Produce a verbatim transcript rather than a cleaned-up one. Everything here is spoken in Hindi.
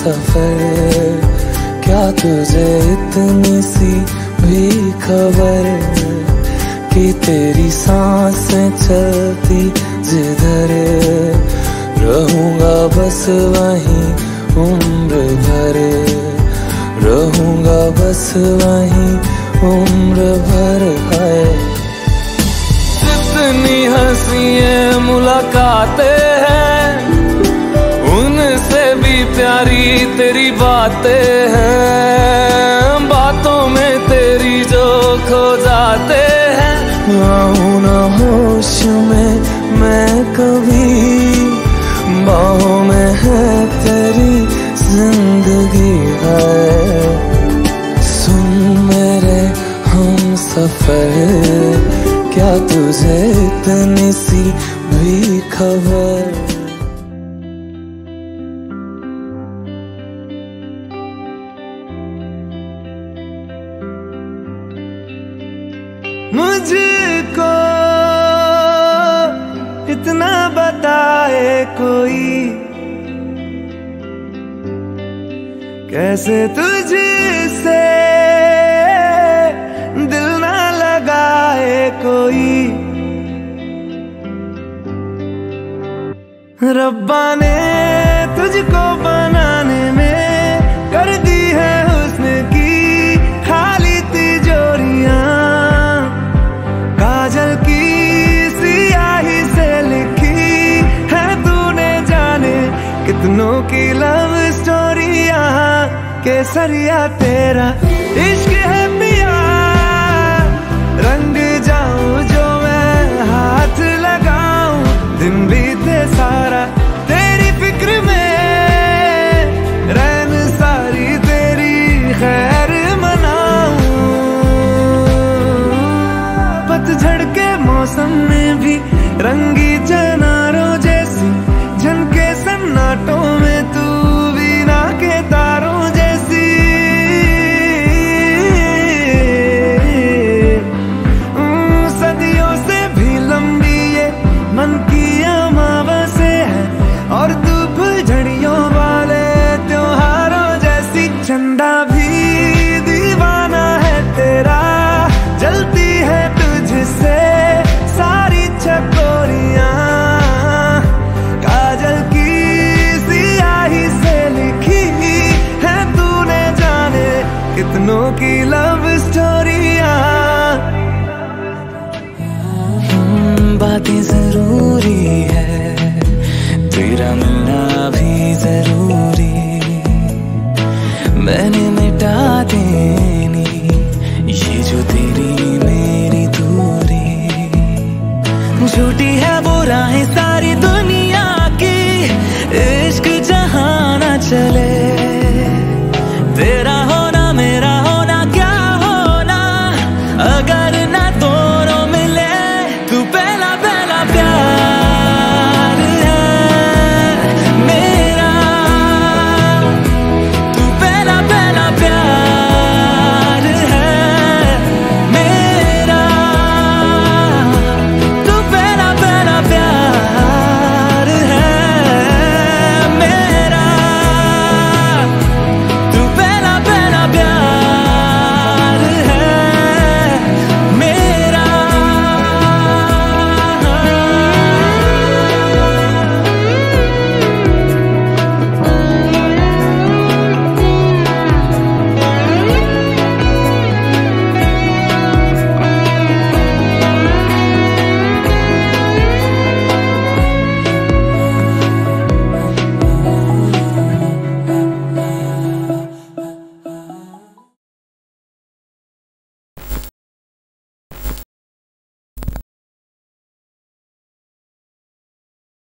सफर, क्या तुझे इतनी सी भी खबर कि तेरी सांसें चलती जिधर, रहूंगा बस वहीं उम्र भर, रहूंगा बस वहीं उम्र भर। है जितनी हंसी मुलाकातें हैं, उनसे भी प्यारी तेरी बातें हैं, बातों में तेरी जो खो जाते हैं। आऊं ना होश में मैं कभी, बाहों में है तेरी जिंदगी है। सुन मेरे हम सफर, क्या तुझे इतनी सी भी खबर। मुझको इतना बताए कोई, कैसे तुझसे दिल ना लगाए कोई। रब्बा ने तुझको बनाने में कर दी है हुस्न की खाली तिजोरियां, काजल की सियाही से लिखी है तूने जाने कितनों की लव स्टोरियां। केसरिया तेरा इश्क है पिया, रंग जाऊं जो मैं हाथ लगाऊं, दिन बीते सारा तेरी फिक्र में, रैन सारी तेरी खैर मनाऊं। पतझड़ के मौसम में भी रंगी चनारों जैसी झनके सन्नाटों में, तू बिना के तारों जैसी। सदियों से भी लंबी ये मन की अमावस्या है, और तू फुलझड़ियों वाले त्योहारों जैसी। चंदा भी दीवाना है तेरा, जलती है तुझसे सारी चकोरियां, काजल की सियाही से लिखी है तूने जाने कितनों की लव स्टोरियां। बातें जरूरी है, तेरा मिलना भी जरूरी, मैंने मिटा देनी ये जो तेरी मेरी दूरी। झूठी है वो राहें